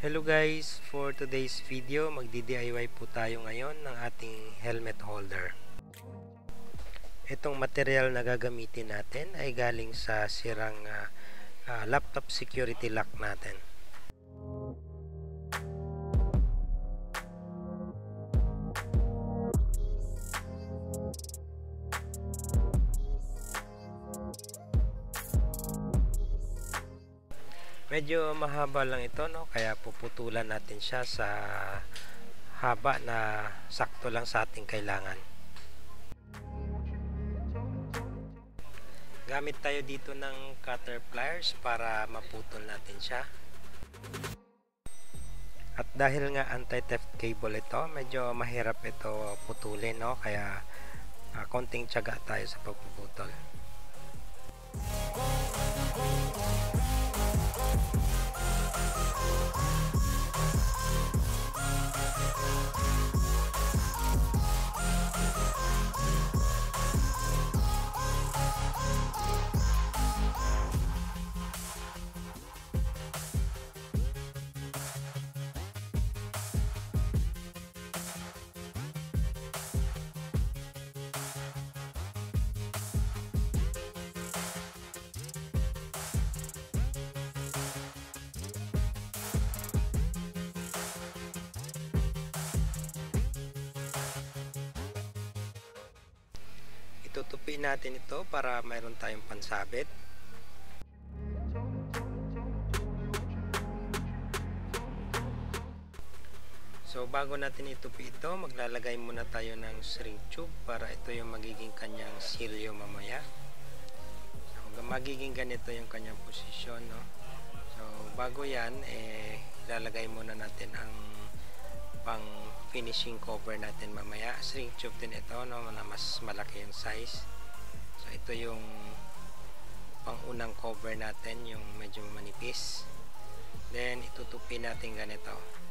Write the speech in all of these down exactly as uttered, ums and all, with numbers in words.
Hello guys, for today's video magdi-D I Y po tayo ngayon ng ating helmet holder. Itong material na gagamitin natin ay galing sa sirang uh, uh, laptop security lock natin. Medyo mahaba lang ito, no? Kaya puputulan natin siya sa haba na sakto lang sa ating kailangan. Gamit tayo dito ng cutter pliers para maputol natin siya. At dahil nga anti-theft cable ito, medyo mahirap ito putulin, no? Kaya uh, konting tiyaga tayo sa pagpuputol. Tutupiin natin ito para mayroon tayong pansabit. So bago natin itupi ito, maglalagay muna tayo ng shrink tube para ito yung magiging kanyang silyo mamaya. So magiging ganito yung kanyang posisyon, no? So bago yan, eh, lalagay muna natin ang pang finishing cover natin mamaya. Shrink tube din ito, no, na mas malaki yung size. So ito yung pang unang cover natin, yung medyo manipis. Then itutupi natin ganito.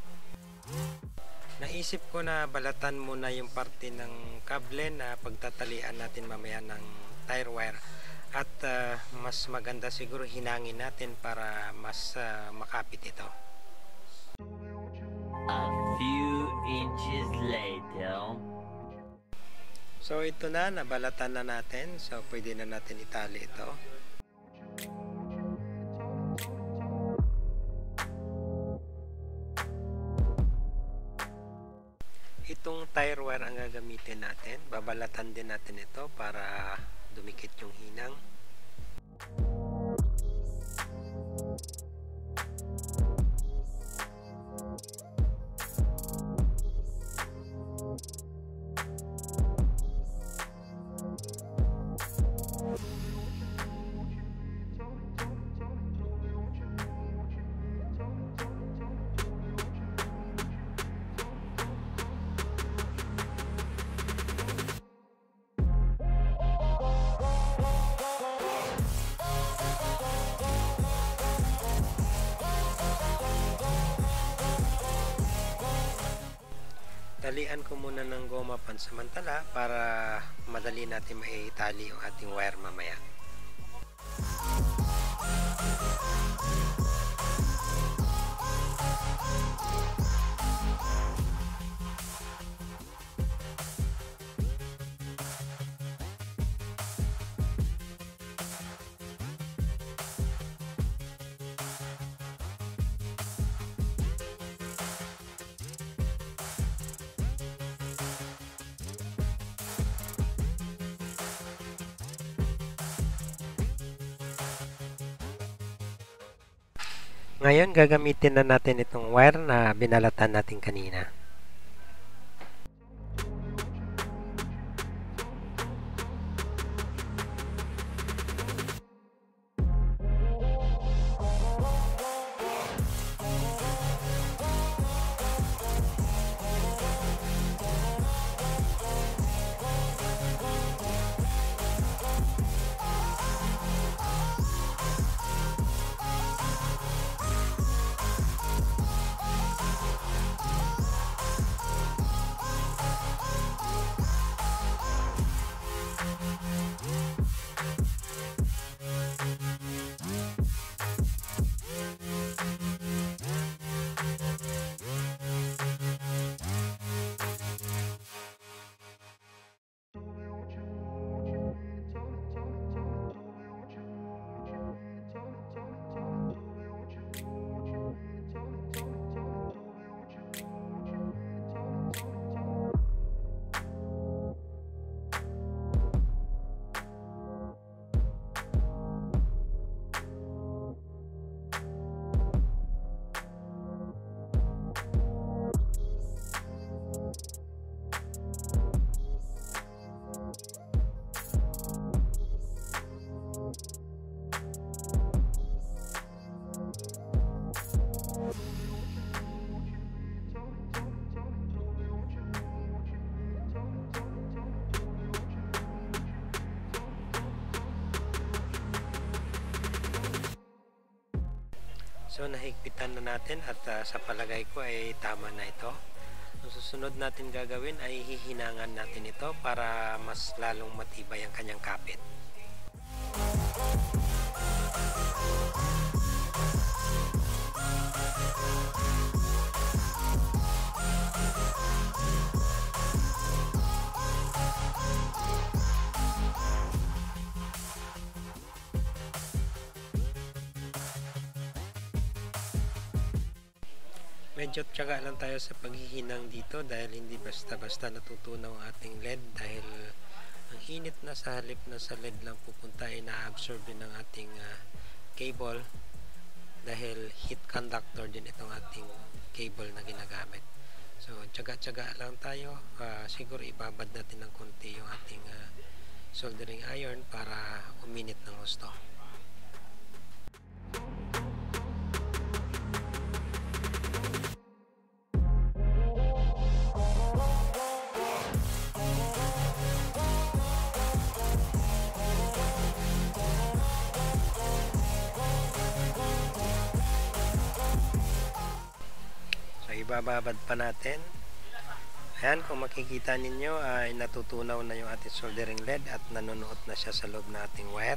Naisip ko na balatan muna yung parte ng kable na pagtatalian natin mamaya ng tire wire. At uh, mas maganda siguro hinangin natin para mas uh, makapit ito. A few inches later. So ito na, nabalatan na natin. So pwede na natin itali ito. Itong tire wire ang gagamitin natin. Babalatan din natin ito para dumikit yung hinang. Talian ko muna ng goma pansamantala para madali natin maitali yung ating wire mamaya. Ngayon, gagamitin na natin itong wire na binalatan natin kanina. So nahigpitan na natin at uh, sa palagay ko ay tama na ito. Ang susunod natin gagawin ay hihinangan natin ito para mas lalong matibay ang kanyang kapit. Medyo tiyaga lang tayo sa paghihinang dito dahil hindi basta-basta natutunaw ang ating L E D dahil ang init na sa halip na sa L E D lang pupunta ay na-absorb din ng ating uh, cable dahil heat conductor din itong ating cable na ginagamit. So tiyaga-tiyaga lang tayo, uh, siguro ibabad natin ng konti yung ating uh, soldering iron para uminit ng gusto. Ibababad pa natin. Ayan, kung makikita ninyo ay natutunaw na yung ating soldering L E D at nanonood na siya sa loob ng ating wire.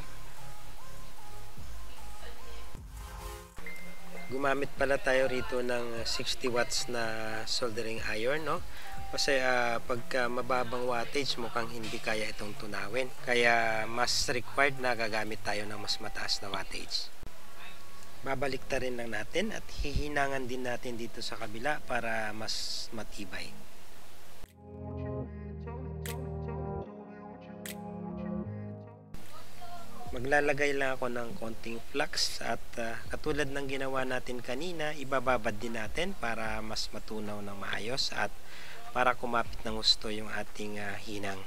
Gumamit pala tayo rito ng sixty watts na soldering iron, no? Kasi uh, pagka mababang wattage mukhang hindi kaya itong tunawin. Kaya mas required na gagamit tayo ng mas mataas na wattage. Babaliktarin lang natin at hihinangan din natin dito sa kabila para mas matibay. Maglalagay lang ako ng konting flux at uh, katulad ng ginawa natin kanina, ibababad din natin para mas matunaw ng maayos at para kumapit ng gusto yung ating uh, hinang.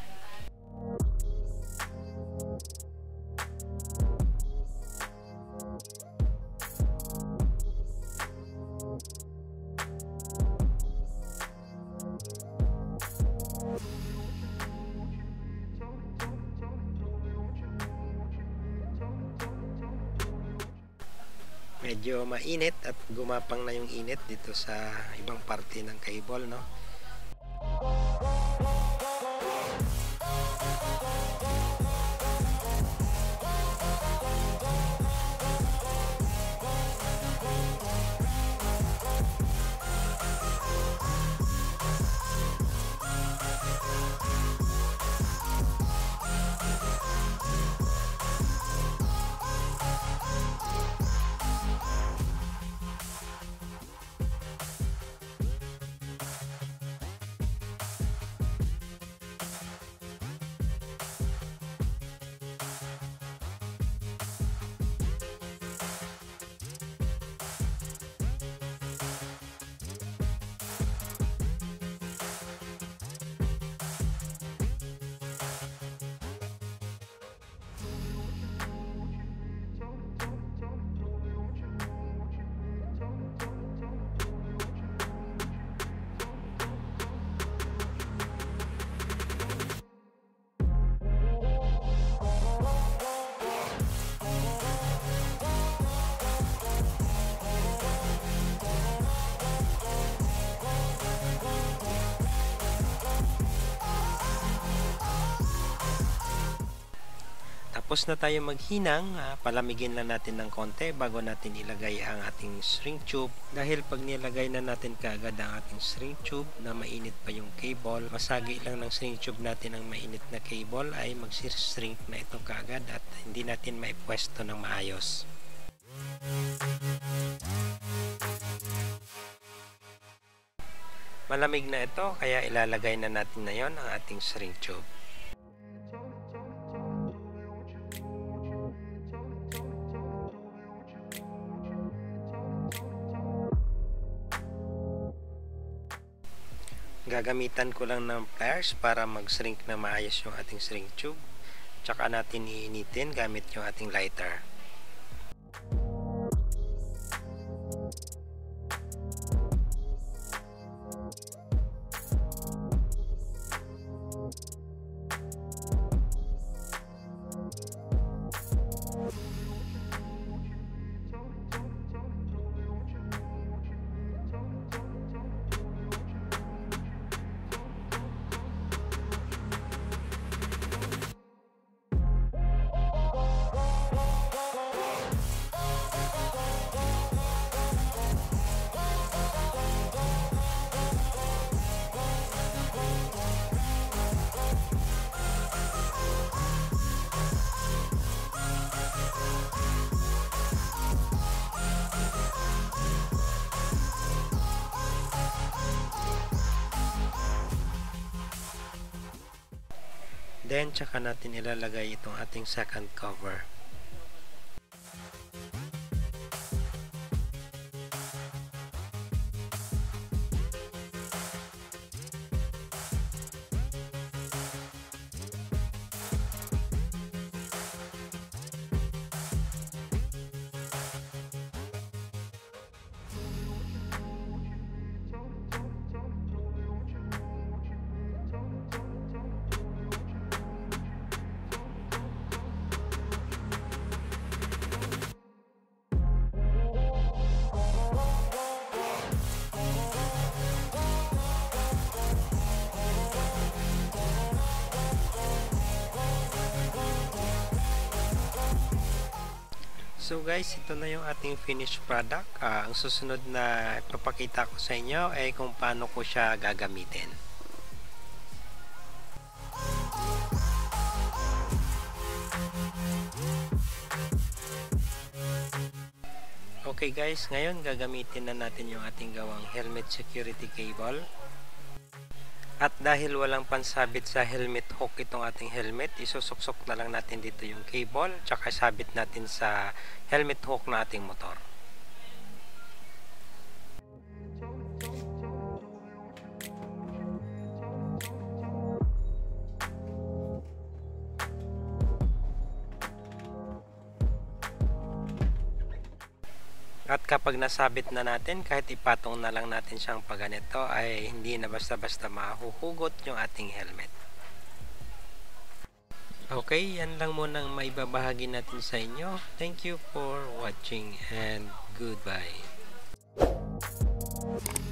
Medyo mainit at gumapang na yung init dito sa ibang parte ng cable, no? Tapos na tayo maghinang, uh, palamigin lang natin ng konti bago natin ilagay ang ating shrink tube. Dahil pag nilagay na natin kaagad ang ating shrink tube na mainit pa yung cable, masagi lang ng shrink tube natin ang mainit na cable ay magsishrink na ito kaagad at hindi natin maipwesto ng maayos. Malamig na ito kaya ilalagay na natin na yon ang ating shrink tube. Gagamitan ko lang ng pliers para mag-shrink na maayos yung ating shrink tube. Tsaka natin iinitin gamit yung ating lighter. Then, tsaka natin ilalagay itong ating second cover. So guys, ito na yung ating finished product. Uh, ang susunod na ipapakita ko sa inyo ay kung paano ko siya gagamitin. Okay guys, ngayon gagamitin na natin yung ating gawang helmet security cable. At dahil walang pansabit sa helmet hook itong ating helmet, isusuksok na lang natin dito yung cable, tsaka sabit natin sa helmet hook na ating motor. At kapag nasabit na natin, kahit ipatong na lang natin siyang paganito, ay hindi na basta-basta mahuhugot yung ating helmet. Okay, yan lang muna ang maibabahagi natin sa inyo. Thank you for watching and goodbye.